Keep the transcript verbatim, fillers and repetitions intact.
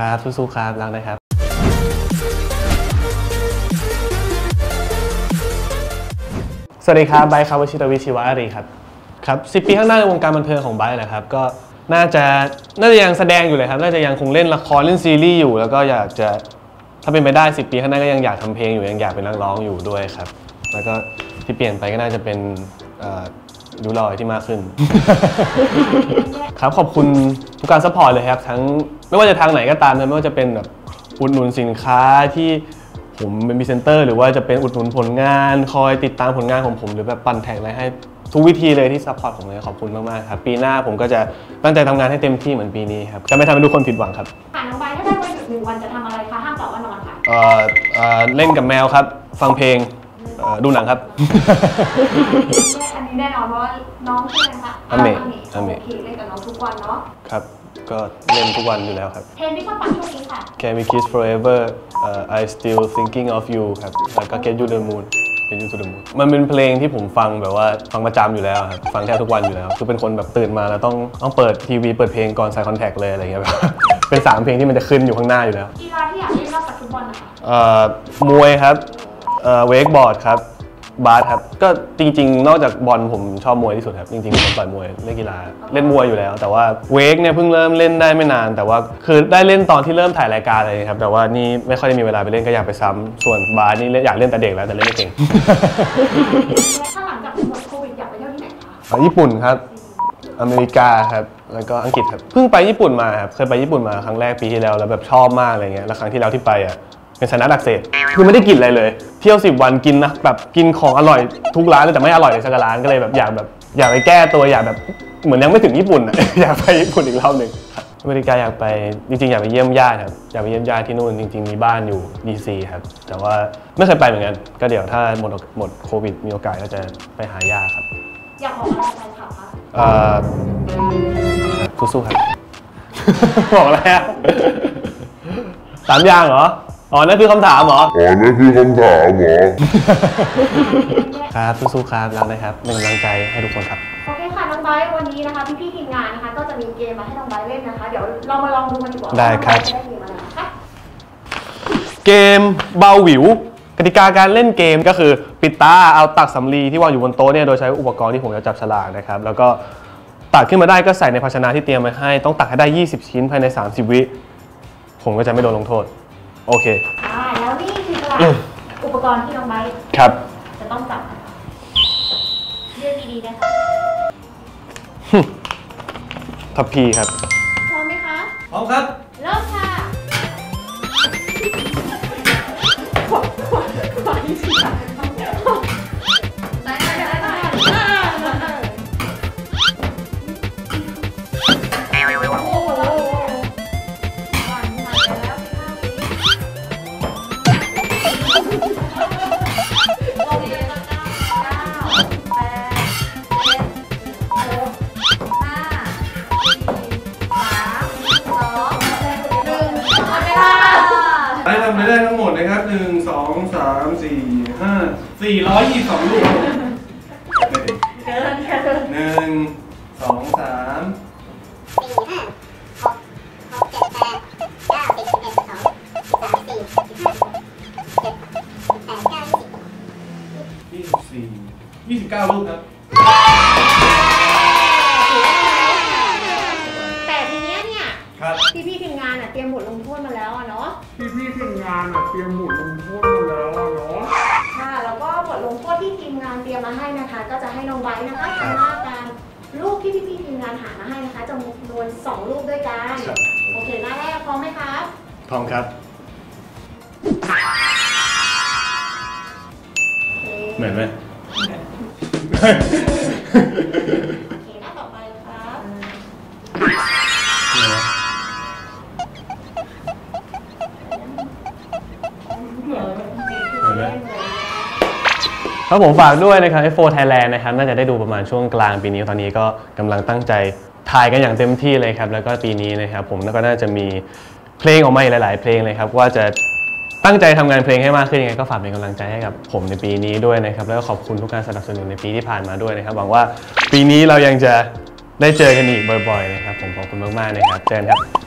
ครับสู้ๆครับรักนะครับสวัสดีครับไบค์ครับวชิรวิทย์ ชีวอารีครับครับสิบปีข้างหน้าในวงการบันเทิงของไบค์นะครับก็น่าจะน่าจะยังแสดงอยู่เลยครับน่าจะยังคงเล่นละครเล่นซีรีส์อยู่แล้วก็อยากจะถ้าเป็นไปได้สิบปีข้างหน้าก็ยังอยากทำเพลงอยู่ยังอยากเป็นนักร้องอยู่ด้วยครับแล้วก็ที่เปลี่ยนไปก็น่าจะเป็นดูรอยที่มากขึ้น ครับขอบคุณทุกการซัพพอร์ตเลยครับทั้งไม่ว่าจะทางไหนก็ตามนะไม่ว่าจะเป็นแบบอุดหนุนสินค้าที่ผมเป็นพรีเซนเตอร์หรือว่าจะเป็นอุดหนุนผลงานคอยติดตามผลงานของผมหรือแบบปั่นแท็กอะไรให้ทุกวิธีเลยที่ซัพพอร์ตผมเลยขอบคุณมากๆครับปีหน้าผมก็จะตั้งใจทำงานให้เต็มที่เหมือนปีนี้ครับจะไม่ทำให้ทุกคนผิดหวังครับค่ะน้องใบถ้าได้วันหยุดหนึ่งวันจะทำอะไรคะห้ามตอบว่านอนค่ะเอ่อเอ่อเล่นกับแมวครับฟังเพลงดูหนังครับอันนี้แน่นอนเพราะว่าน้องใช่ไหมคะอเมอเมโอเคเล่นกับน้องทุกวันเนาะครับก็เล่นทุกวันอยู่แล้วครับเพลงที่ชอบฟังช่วงนี้ค่ะ Can we kiss forever I still thinking of you ครับแล้วก็ Get you the moon Get you to the moon มันเป็นเพลงที่ผมฟังแบบว่าฟังประจำอยู่แล้วครับฟังแทบทุกวันอยู่แล้วคือเป็นคนแบบตื่นมาแล้วต้องต้องเปิดทีวีเปิดเพลงก่อนใส่คอนแทคเลยอะไรเงี้ยแบบเป็นสามเพลงที่มันจะขึ้นอยู่ข้างหน้าอยู่แล้วกีฬาที่อยากเล่นนอกจากฟุตบอลนะคะเอ่อมวยครับเอ่อเวกบอร์ดครับบาสครับก็จริงๆนอกจากบอลผมชอบมวยที่สุดครับจริงๆผมต่อยมวยเล่นกีฬาเล่นมวยอยู่แล้วแต่ว่าเวกเนี่ยเพิ่งเริ่มเล่นได้ไม่นานแต่ว่าคือได้เล่นตอนที่เริ่มถ่ายรายการเลยครับแต่ว่านี่ไม่ค่อยได้มีเวลาไปเล่นก็อยากไปซ้ำส่วนบาสนี่อยากเล่นแต่เด็กแล้วแต่เล่นไม่เก่งถ้าหลังจากหมดโควิดอยากไปเที่ยวที่ไหนคะญี่ปุ่นครับอเมริกาครับแล้วก็อังกฤษครับเพิ่งไปญี่ปุ่นมาครับเคยไปญี่ปุ่นมาครั้งแรกปีที่แล้วแล้วแบบชอบมากอะไรเงี้ยแล้วครั้งที่แล้วที่ไปอ่ะเป็นไซนัสอักเสบคือไม่ได้กินอะไรเลยเที่ยวสิบวันกินนะแบบกินของอร่อยทุกร้านเลยแต่ไม่อร่อยเลยสักร้านก็เลยแบบอยากแบบอยากไปแก้ตัวอยากแบบเหมือนยังไม่ถึงญี่ปุ่นอ่ะอยากไปญี่ปุ่นอีกรอบหนึ่งอเมริกาอยากไปจริงๆอยากไปเยี่ยมญาติครับอยากไปเยี่ยมญาติที่นู่นจริงๆมีบ้านอยู่ดีซีครับแต่ว่าไม่เคยไปเหมือนกันก็เดี๋ยวถ้าหมดหมดโควิดมีโอกาสก็จะไปหาญาติครับอยากบอกอะไรแฟนคลับคะเอ่อสู้ๆครับบอกอะไรอ่ะสามอย่างเหรออ๋อนั่นคือคำถามเหรออ๋อนั่นคือคำถามเหรอครับสู้ๆครับรักนะครับเป็นกำลังใจให้ทุกคนครับโอเคค่ะน้องไบร์ทวันนี้นะคะพี่ๆทีมงานนะคะก็จะมีเกมมาให้น้องไบร์ทเล่นนะคะเดี๋ยวเรามาลองดูกันดีกว่าได้ครับได้เกมอะไรนะคะเกมเบาหวิวกติกาการเล่นเกมก็คือปิดตาเอาตักสำลีที่วางอยู่บนโต๊ะเนี่ยโดยใช้อุปกรณ์ที่ผมจะจับฉลากนะครับแล้วก็ตักขึ้นมาได้ก็ใส่ในภาชนะที่เตรียมไว้ให้ต้องตักให้ได้ยี่สิบชิ้นภายในสามสิบวิผมก็จะไม่โดนลงโทษโอเคอ่าแล้วนี่คืออุปกรณ์ที่น้องไบร์ทครับจะต้องจับเลือกดีๆนะคะทัพพีครับพร้อมไหมคะพร้อมครับเริ่มค่ะได้ทำไม่ได้ทั้งหมดนะครับหนึ่งสองสามสี่ห้าสี่ร้อยยี่สิบสองลูกเกินเกินหนึ่งสองสามสี่ห้าหกหกเจ็ดแปดเก้าสิบสิบเอ็ดสิบสองสามสี่สิบห้าเจ็ดแปดเก้ายี่สิบยี่สิบสี่ยี่สิบเก้าลูกครับแต่ทีเนี้ยเนี่ยพี่พี่ทีมงานอ่ะเตรียมบทลงโทษมาแล้วอ่ะเนาะพี่พี่ทีมงานอ่ะเตรียมบทลงโทษมาแล้วอ่ะเนาะค่ะแล้วก็บทลงโทษที่ทีมงานเตรียมมาให้นะคะก็จะให้น้องไบร์ทนะคะทำหน้าการลูกที่พี่พี่ทีมงานหามาให้นะคะจำนวนสองลูกด้วยกันโอเคหน้าแรกพร้อมไหมคะพร้อมครับเหมือนไหมโอเคหน้าต่อไปครับครับผมฝากด้วยนะครับ เอฟ โฟร์ Thailand นะครับน่าจะได้ดูประมาณช่วงกลางปีนี้ตอนนี้ก็กำลังตั้งใจถ่ายกันอย่างเต็มที่เลยครับแล้วก็ปีนี้นะครับผมก็น่าจะมีเพลงออกมาอีกหลายๆเพลงเลยครับว่าจะตั้งใจทำงานเพลงให้มากขึ้นยังไงก็ฝากเป็นกำลังใจให้กับผมในปีนี้ด้วยนะครับแล้วก็ขอบคุณทุกการสนับสนุนในปีที่ผ่านมาด้วยนะครับหวังว่าปีนี้เรายังจะได้เจอกันอีกบ่อยๆนะครับผมขอบคุณมากๆนะครับเจอกันครับ